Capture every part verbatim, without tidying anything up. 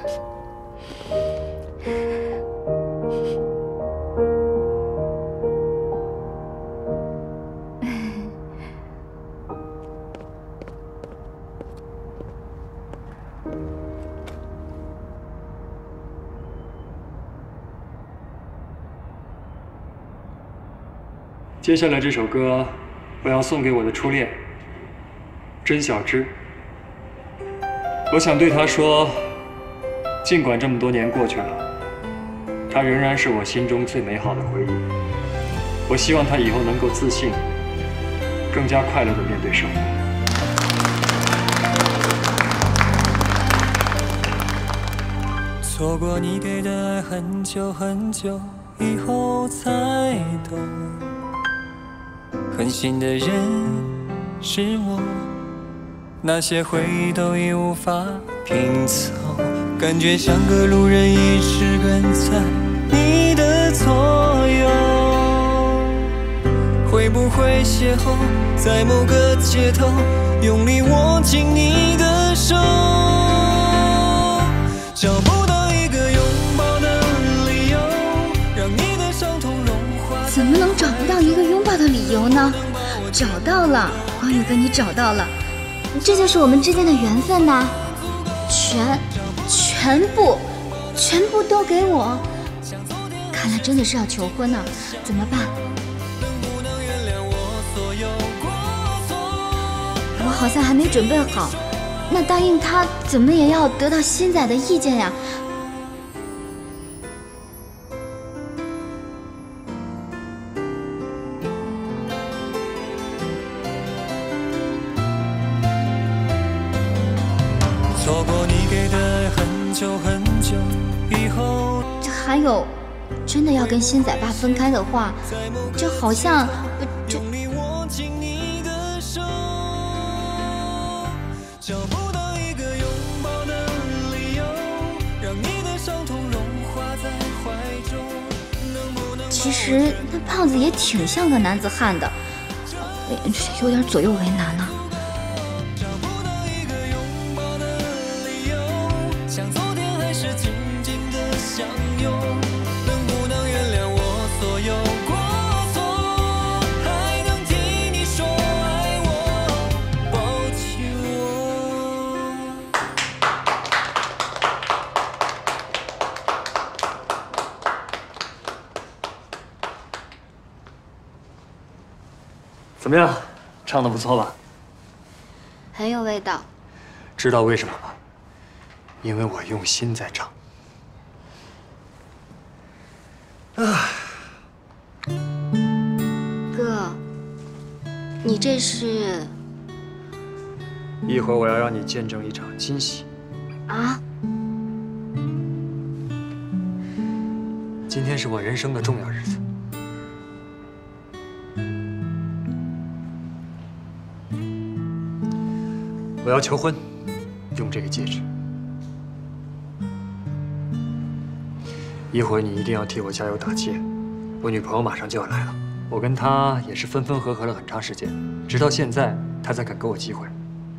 接下来这首歌，我要送给我的初恋甄小芝。我想对她说，尽管这么多年过去了，她仍然是我心中最美好的回忆。我希望她以后能够自信，更加快乐地面对生活。 错过你给的爱，很久很久以后才懂。 狠心的人是我，那些回忆都已无法拼凑，感觉像个路人，一直跟在你的左右。会不会邂逅在某个街头，用力握紧你的手，找不到一个拥抱的理由，让你的伤痛融化。 怎么能找不到一个拥抱的理由呢？找到了，光宇哥，你找到了，这就是我们之间的缘分呐！全，全部，全部都给我。看来真的是要求婚呢，怎么办？我好像还没准备好，那答应他怎么也要得到新仔的意见呀。 错过你给的爱，很久很久以后。 还有，真的要跟新仔爸分开的话，就好像就。其实那胖子也挺像个男子汉的，有点左右为难呢。 怎么样，唱得不错吧？ 很有味道。 知道为什么吗？因为我用心在唱。啊， 哥，你这是？ 一会儿我要让你见证一场惊喜。 啊？ 今天是我人生的重要日子。 我要求婚，用这个戒指。一会儿你一定要替我加油打气，我女朋友马上就要来了。我跟她也是分分合合了很长时间，直到现在她才肯给我机会。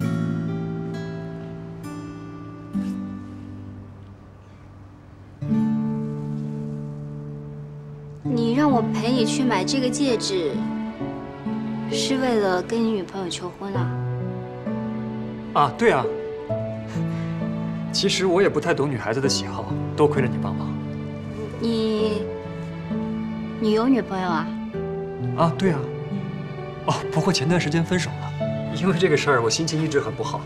你让我陪你去买这个戒指，是为了跟你女朋友求婚啊？ 啊，对啊。其实我也不太懂女孩子的喜好，多亏了你帮忙。 你，你有女朋友啊？ 啊，对啊。哦，不过前段时间分手了，因为这个事儿我心情一直很不好。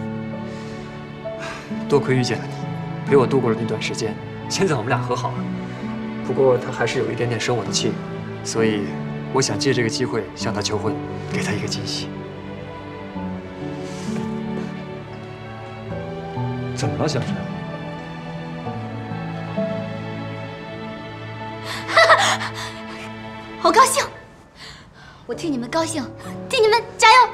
多亏遇见了你，陪我度过了那段时间。现在我们俩和好了，不过他还是有一点点生我的气，所以我想借这个机会向他求婚，给他一个惊喜。 怎么了，小陈？ 好高兴！我替你们高兴，替你们加油！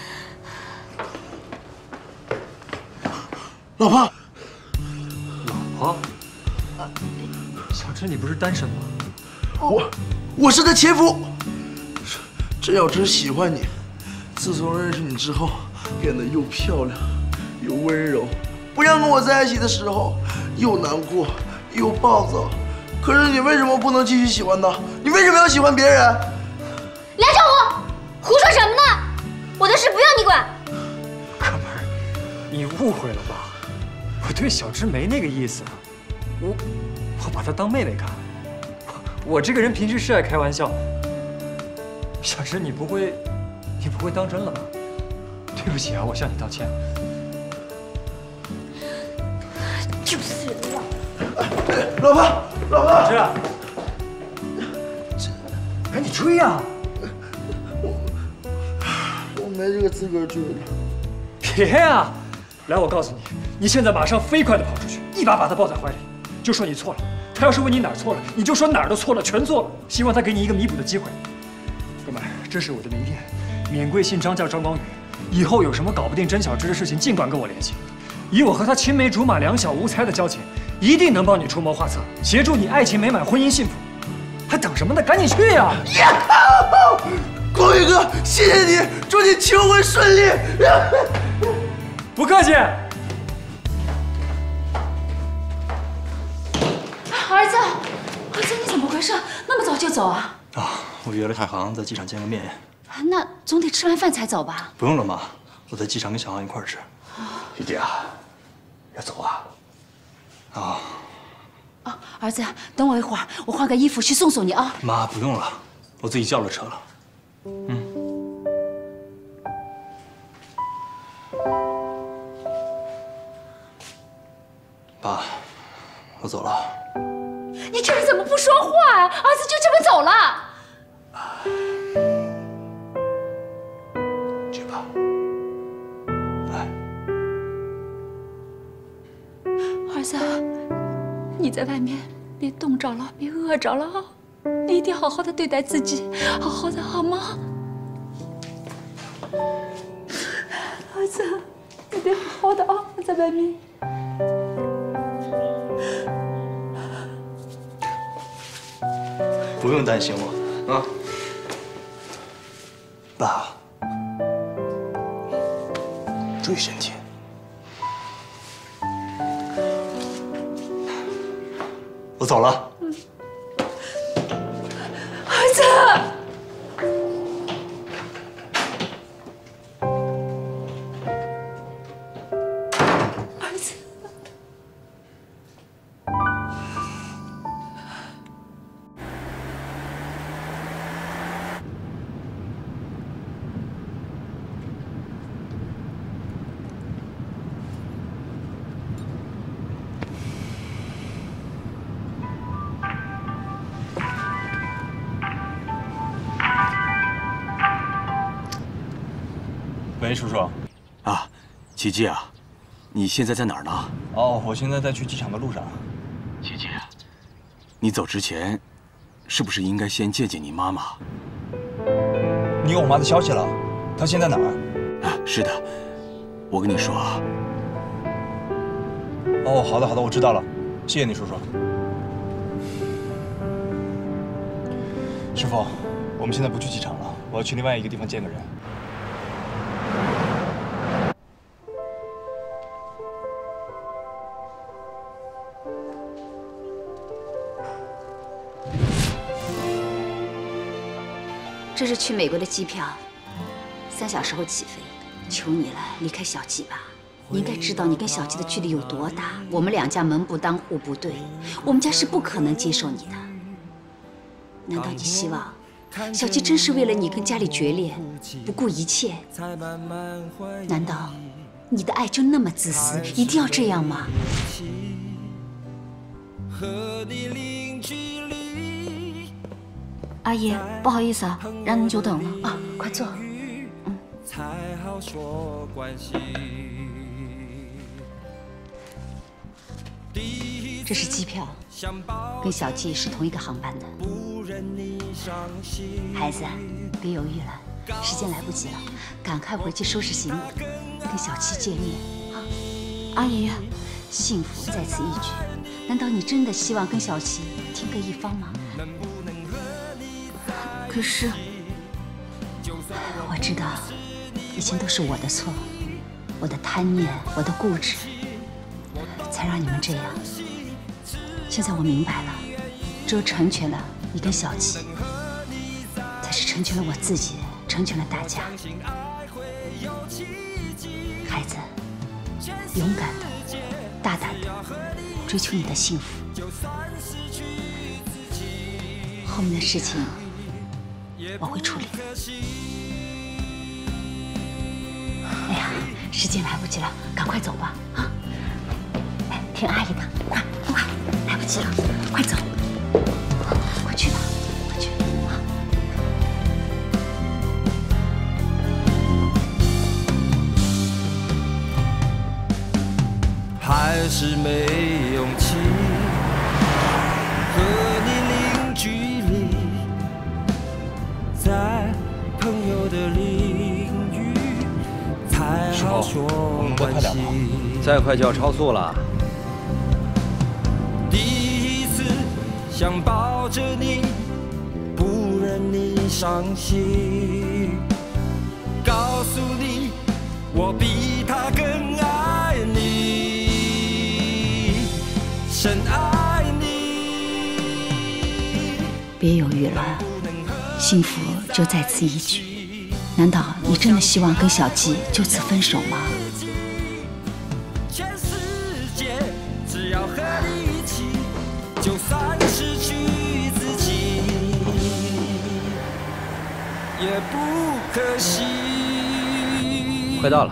老婆， 老婆，小陈，你不是单身吗？ 我我是他前夫。甄小芝喜欢你，自从认识你之后，变得又漂亮又温柔。 不想跟我在一起的时候， 又难过又暴躁。可是你为什么不能继续喜欢他？你为什么要喜欢别人？ 梁小虎，胡说什么呢？我的事不用你管。 哥们儿，你误会了吧？我对小芝没那个意思，我我把她当妹妹看。我这个人平时是爱开玩笑。小芝，你不会，你不会当真了吧？对不起啊，我向你道歉。 就是了。 老婆，老婆， 小芝，这赶紧追呀！ 我没这个资格追了。 别呀！来，我告诉你，你现在马上飞快地跑出去，一把把他抱在怀里，就说你错了。他要是问你哪儿错了，你就说哪儿都错了，全错了。希望他给你一个弥补的机会。哥们儿，这是我的名片，免贵姓张，叫张光宇。以后有什么搞不定甄小芝的事情，尽管跟我联系。以我和他青梅竹马、两小无猜的交情，一定能帮你出谋划策，协助你爱情美满、婚姻幸福。还等什么呢？赶紧去呀！ 光宇哥，谢谢你，祝你求婚顺利。 不客气。 儿子，儿子，你怎么回事？那么早就走啊？ 啊，我约了太行在机场见个面。 那总得吃完饭才走吧？ 不用了，妈，我在机场跟小航一块儿吃。 玉姐啊，要走啊？ 啊。 啊，儿子，等我一会儿，我换个衣服去送送你啊。 妈，不用了，我自己叫了车了。嗯。爸，我走了。 你这人怎么不说话呀？儿子就这么走了？ 去吧。来。 儿子，你在外面别冻着了，别饿着了啊！你一定好好的对待自己，好好的好吗？儿子，你得好好的啊，在外面。 不用担心我啊，爸，注意身体。我走了。 嗯、儿子。 喂，叔叔。 啊，琪琪啊，你现在在哪儿呢？ 哦，我现在在去机场的路上。 琪琪，你走之前，是不是应该先见见你妈妈？ 你有我妈的消息了？她现在哪儿？ 啊，是的，我跟你说啊。 哦，好的好的，我知道了，谢谢你，叔叔。师傅，我们现在不去机场了，我要去另外一个地方见个人。 这是去美国的机票，三小时后起飞。求你了，离开小季吧。你应该知道你跟小季的距离有多大。我们两家门不当户不对，我们家是不可能接受你的。难道你希望小季真是为了你跟家里决裂，不顾一切？难道你的爱就那么自私，一定要这样吗？ 阿姨，不好意思啊，让您久等了啊，快坐。嗯。这是机票，跟小季是同一个航班的。孩子，别犹豫了，时间来不及了，赶快回去收拾行李，跟小七见面啊！ 阿姨， 幸福在此一举，难道你真的希望跟小七天各一方吗？ 可是， 我知道，以前都是我的错，我的贪念，我的固执，才才让你们这样。现在我明白了，只有成全了你跟小琪，才是成全了我自己，成全了大家。孩子，勇敢的、大胆的追求你的幸福。后面的事情我会处理的。哎呀，时间来不及了，赶快走吧啊！哎，听阿姨的，快快，来不及了，快走，快去吧，快去啊！ 还是没勇气和你零距离，在朋友的领域才好说关系。 再快就要超速了。 第一次想抱着你，不忍你伤心，告诉你我比他更爱你，深爱你。 别犹豫了，幸福就在此一举。难道你真的希望跟小吉就此分手吗？ 全世界只要和你一起，就算失去自己也不可惜。 快到了。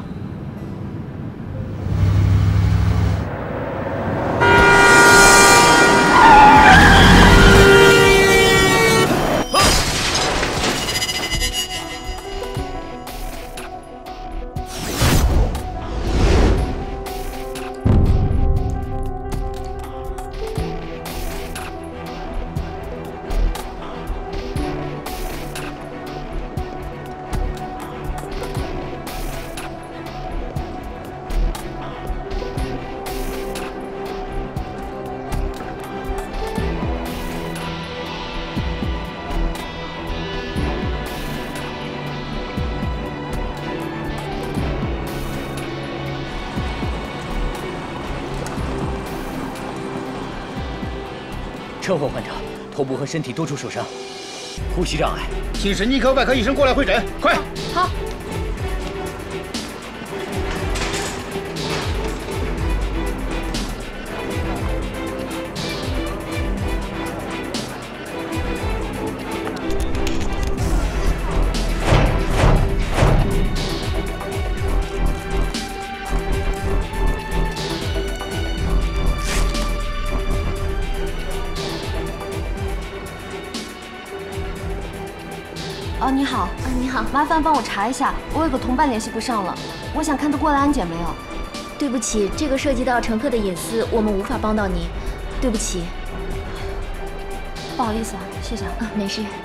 车祸患者，头部和身体多处受伤，呼吸障碍。 请神经科外科医生过来会诊，快！ 好。 哦，你好， 啊，你好， 麻烦帮我查一下，我有个同伴联系不上了，我想看他过来安检没有？ 对不起，这个涉及到乘客的隐私，我们无法帮到你，对不起。 不好意思啊，谢谢啊。 啊，没事。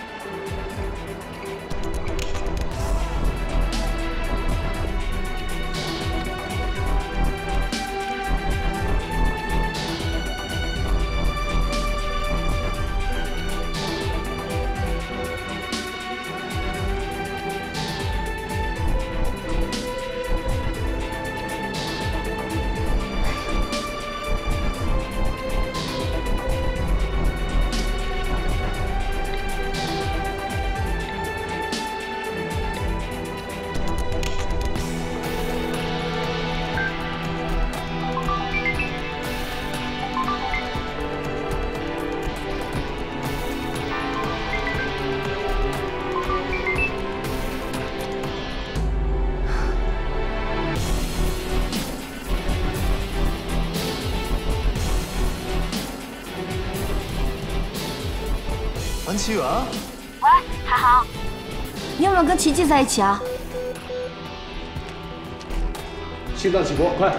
安琪远， 喂，海航，你有没有跟琪琪在一起啊？ 心脏起搏，快！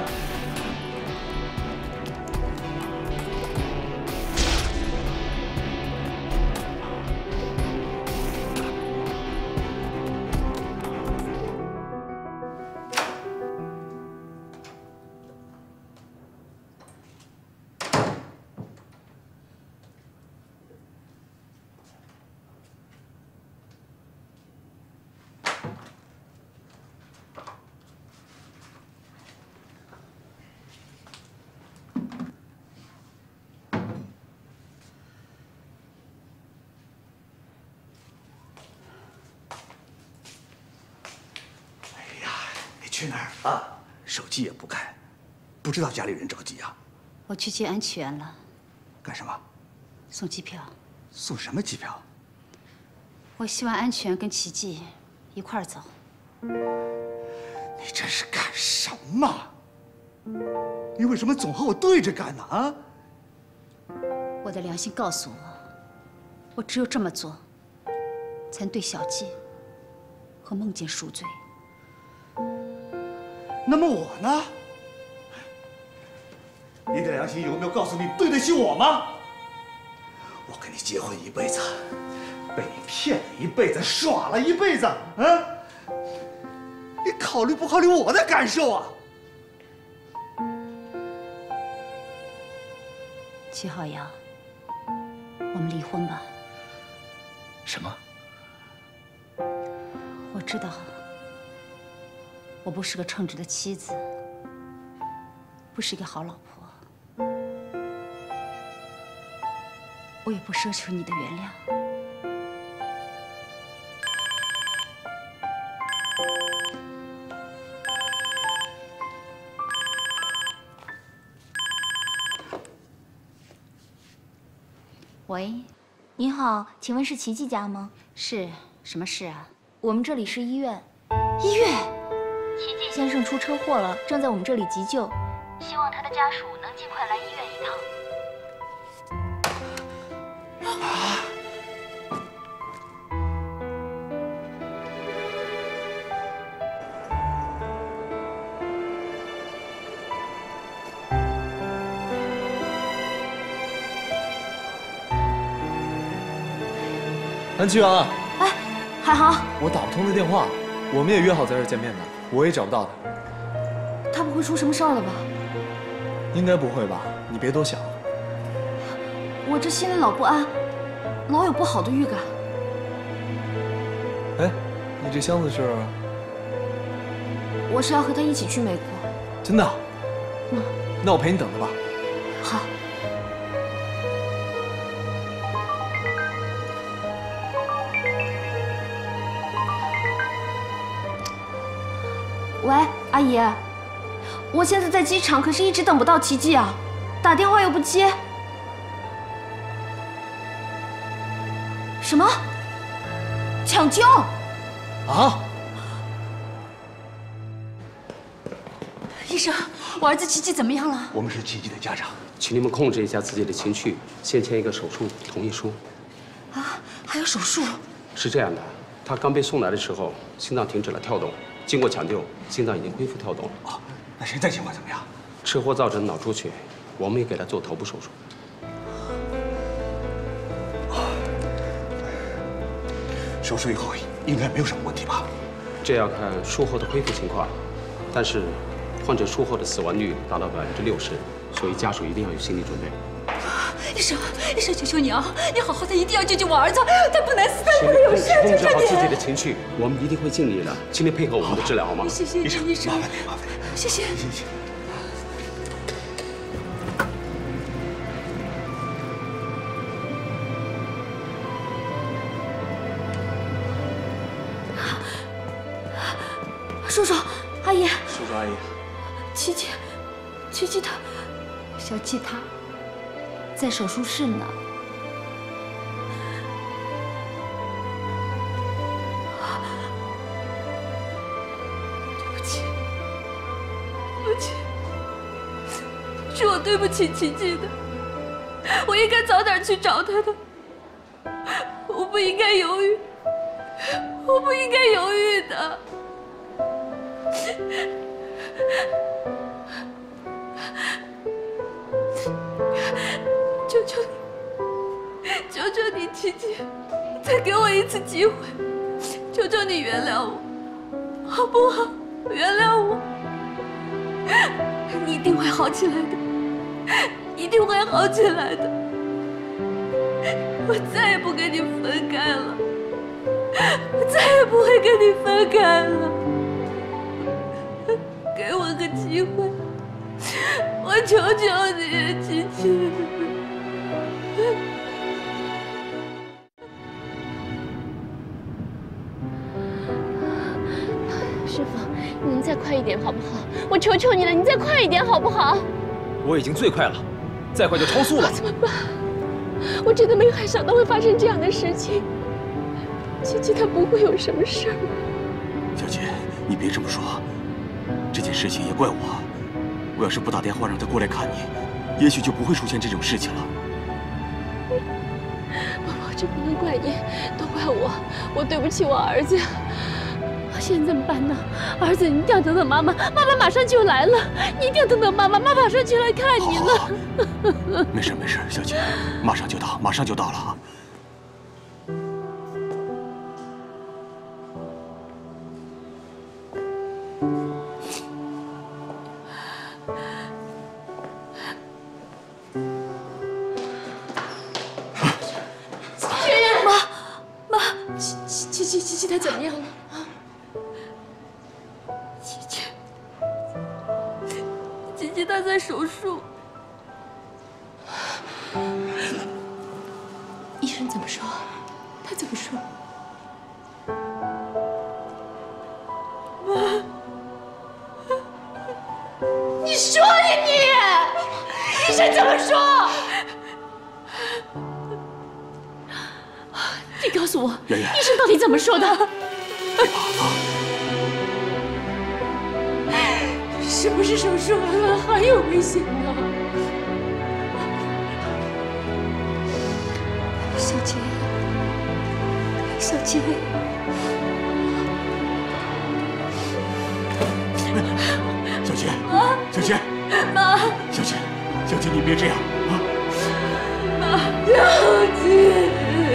去哪儿啊？手机也不开，不知道家里人着急啊？ 我去接安全了。 干什么？ 送机票。 送什么机票？ 我希望安全跟奇迹一块儿走。 你这是干什么？你为什么总和我对着干呢？啊？ 我的良心告诉我，我只有这么做，才能对小季和梦见赎罪。 那么我呢？你的良心有没有告诉你对得起我吗？我跟你结婚一辈子，被你骗了一辈子，耍了一辈子，啊！你考虑不考虑我的感受啊？ 齐浩洋，我们离婚吧。 什么？ 我知道，我不是个称职的妻子，不是一个好老婆，我也不奢求你的原谅。喂， 你好，请问是奇迹家吗？ 是，什么事啊？ 我们这里是医院。 医院？ 奇迹先生出车祸了，正在我们这里急救，希望他的家属能尽快来医院一趟。 啊！ 安琪阳， 哎，海航， 我打不通的电话，我们也约好在这儿见面的，我也找不到他。 他不会出什么事儿了吧？ 应该不会吧？你别多想。 我这心里老不安，老有不好的预感。 哎，你这箱子是？ 我是要和他一起去美国。 真的？ 嗯。 那我陪你等着吧。 好。喂，阿姨，我现在在机场，可是一直等不到奇迹啊，打电话又不接。什么？抢救？ 啊！ 医生，我儿子奇迹怎么样了？ 我们是奇迹的家长， 请你们控制一下自己的情绪，先签一个手术同意书。 啊，还有手术？ 是这样的，他刚被送来的时候，心脏停止了跳动。经过抢救，心脏已经恢复跳动了。 哦，那现在情况怎么样？ 车祸造成脑出血，我们也给他做头部手术。 手术以后应该没有什么问题吧？ 这要看术后的恢复情况，但是患者术后的死亡率达到百分之六十，所以家属一定要有心理准备。 医生，医生，求求你啊！你好好的，一定要救救我儿子，他不能死，他不能有事， 控制好自己的情绪，我们一定会尽力的，请你配合我们的治疗，好吗？ 谢谢医生，医生， 麻烦你，麻烦你， 谢谢， 谢谢。 叔叔，阿姨， 叔叔阿姨， 琪琪，琪琪她， 小季她在手术室呢。 对不起，对不起，是我对不起琪琪的，我应该早点去找她的，我不应该犹豫，我不应该犹豫的。求求你，求求你，琪琪，再给我一次机会，求求你原谅我，好不好？原谅我，你一定会好起来的，一定会好起来的。我再也不跟你分开了，我再也不会跟你分开了。给我个机会，我求求你，琪琪。 师傅，您再快快一点好不好？我求求你了，你再快一点好不好？ 我已经最快了，再快就超速了。 怎么办？我真的没有想到会发生这样的事情。琪琪她不会有什么事儿。 小姐，你别这么说，这件事情也怪我。我要是不打电话让他过来看你，也许就不会出现这种事情了。 宝宝，这不能怪你，都怪我，我对不起我儿子。现在怎么办呢？儿子，你一定要等等妈妈，妈妈马上就来了。你一定要等等妈妈，妈妈马上就来看你了。 没事没事，小姐，马上就到，马上就到了啊。 妈妈，琪琪琪琪琪她怎么样了？ 他在手术，医生怎么说？他怎么说？妈，你说呀你！医生怎么说？你告诉我， 圆圆， 医生到底怎么说的？ 别怕啊！ 是不是手术完了还有危险呢？小杰，小杰， 小杰， 啊， 小杰， 妈， 小杰，小杰，你别这样啊！ 妈，小杰。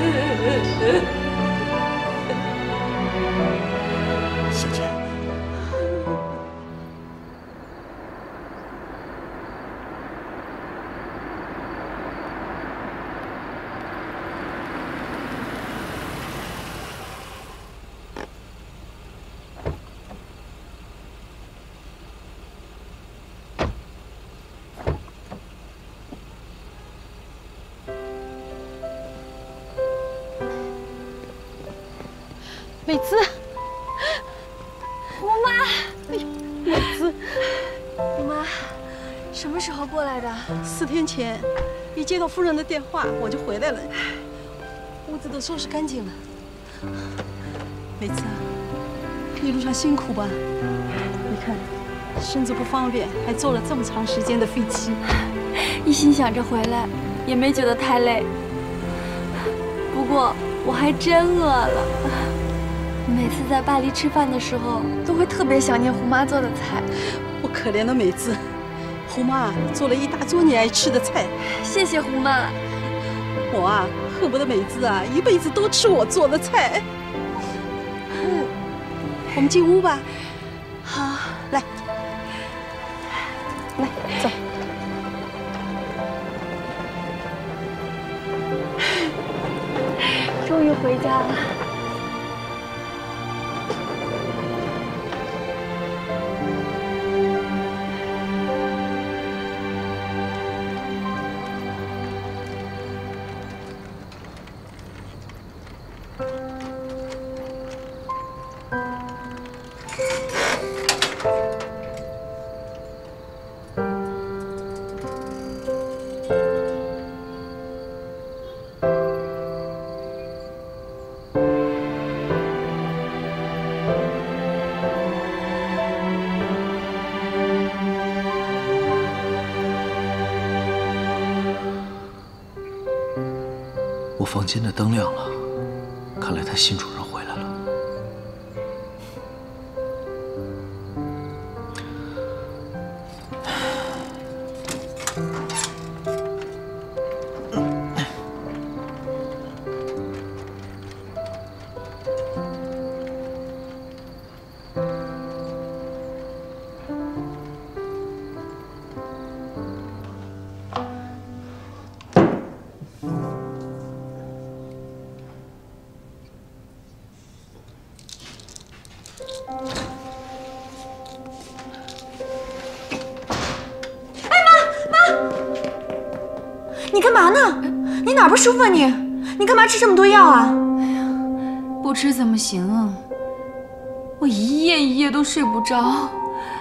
美姿， 姑妈， 哎呦，美姿， 姑妈，什么时候过来的？ 四天前，一接到夫人的电话，我就回来了。屋子都收拾干净了。美姿，一路上辛苦吧？你看，身子不方便，还坐了这么长时间的飞机。 一心想着回来，也没觉得太累。不过我还真饿了。 每次在巴黎吃饭的时候，都会特别想念胡妈做的菜。 我可怜的美姿，胡妈做了一大桌你爱吃的菜。 谢谢胡妈。 我啊，恨不得美姿啊一辈子都吃我做的菜。嗯，我们进屋吧。 好， 来，来，走。 终于回家了。 我房间的灯亮了，看来他新主人回来了。 你干嘛呢？你哪儿不舒服啊你？你干嘛吃这么多药啊？ 哎呀，不吃怎么行啊？我一夜一夜都睡不着，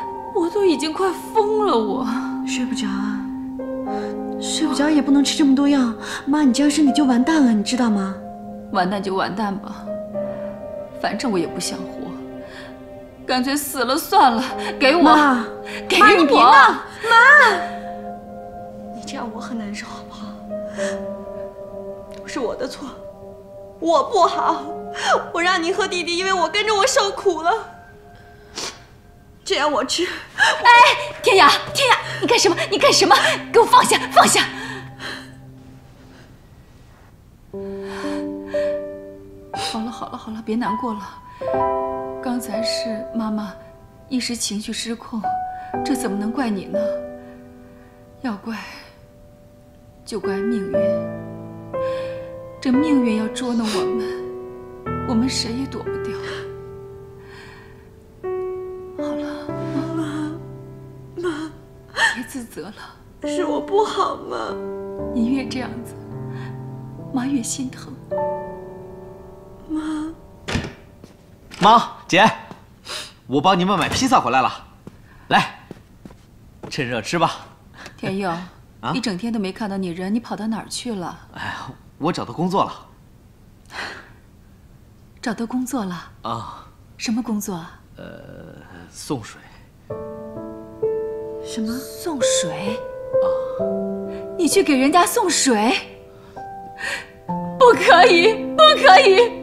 都已经快疯了，我睡不着啊，睡不着也不能吃这么多药。妈，你这样身体就完蛋了，你知道吗？ 完蛋就完蛋吧，反正我也不想活，干脆死了算了。给我， 妈， 给妈，你别我， 闹，妈，你这样我很难受，好不好？都是我的错，我不好，我让你和弟弟因为我跟着我受苦了。这样我吃。 哎，天雅，天雅，你干什么？你干什么？给我放下，放下！好了，好了，好了，别难过了。刚才是妈妈一时情绪失控，这怎么能怪你呢？要怪就怪命运。这命运要捉弄我们，我们谁也躲不掉。好了， 妈，妈， 别自责了， 是我不好吗？ 你越这样子，妈越心疼。 妈， 妈，姐，我帮你们买披萨回来了，来，趁热吃吧。 天佑，啊、一整天都没看到你人，你跑到哪儿去了？ 哎呀，我找到工作了。 找到工作了？ 啊。 什么工作啊？ 呃，送水。 什么？ 送水？啊！你去给人家送水？不可以，不可以！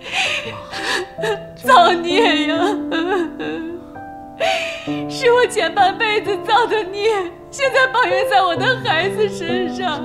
造孽呀！是我前半辈子造的孽，现在报应在我的孩子身上。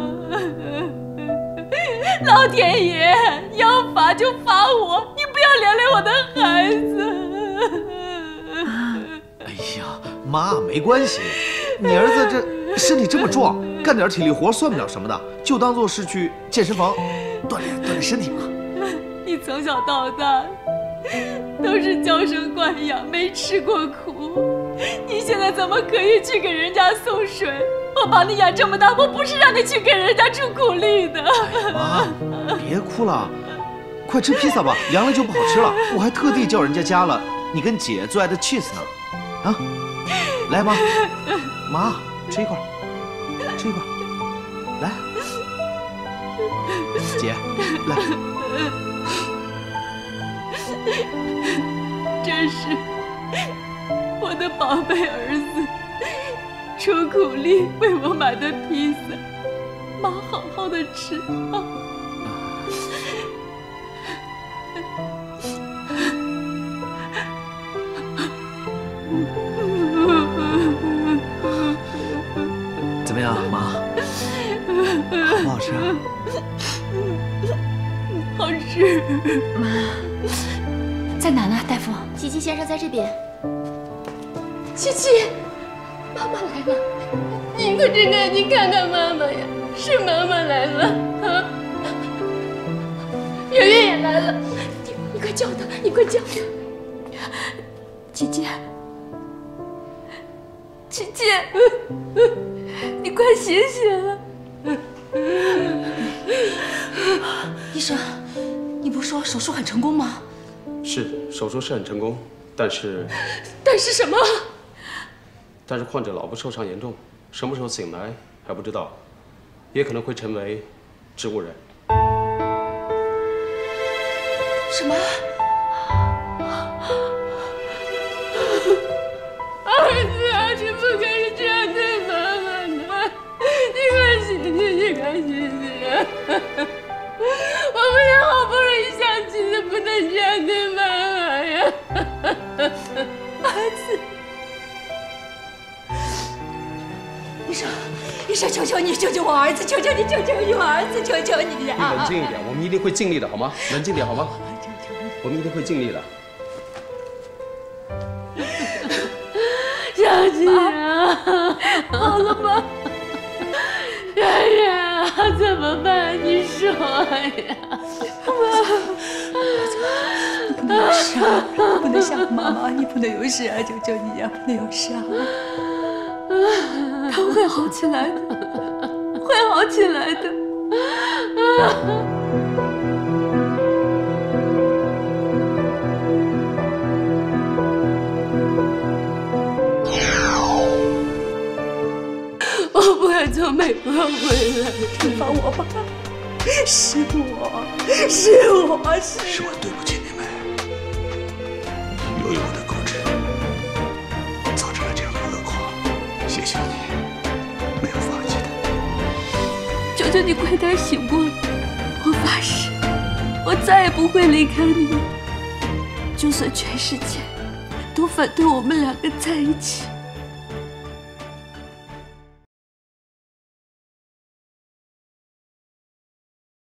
老天爷，要罚就罚我，你不要连累我的孩子。 哎呀，妈，没关系，你儿子这身体这么壮，干点体力活算不了什么的，就当做是去健身房锻炼锻炼身体嘛。 你从小到大都是娇生惯养，没吃过苦，你现在怎么可以去给人家送水？我把你养这么大，我不是让你去给人家出苦力的。 哎妈，别哭了，快吃披萨吧，凉了就不好吃了。我还特地叫人家加了你跟姐最爱的 cheese 呢。啊，来妈，妈吃一块，吃一块，来，姐，来。 这是我的宝贝儿子出苦力为我买的披萨，妈好好的吃啊。 怎么样，妈？好不好吃啊？ 好吃。 妈， 在哪呢，大夫？ 琪琪先生在这边。 琪琪，妈妈来了，你快睁开眼睛看看妈妈呀！是妈妈来了啊！圆圆也来了，你你快叫她，你快叫她！琪琪，琪琪，你快醒醒啊！ 医生，你不是说手术很成功吗？ 是，手术是很成功，但是…… 但是什么？ 但是患者脑部受伤严重，什么时候醒来还不知道，也可能会成为植物人。 什么？ 儿子啊，你不可以这样对妈妈的！你快醒醒，你快醒醒啊！我们也好不容易相亲的，不能这样对妈妈呀！ 儿子，医生，医生，求求你，救救我儿子！求求你，救救我儿子！求求你呀！ 你冷静一点，我们一定会尽力的，好吗？冷静点，好吗？我们一定会尽力的。 小姐啊，好了吗？圆圆啊，怎么办？你说呀。 你不能有事啊！你不能吓妈妈，你不能有事啊！求求你呀，不能有事啊！ 他会好起来的，会好起来的。 等美国回来， 你放我吧，是我，是我，是是我对不起你们，由于我的固执，造成了这样的恶果。谢谢你，没有放弃他。 求求你快点醒过来！我发誓，我再也不会离开你。就算全世界都反对我们两个在一起，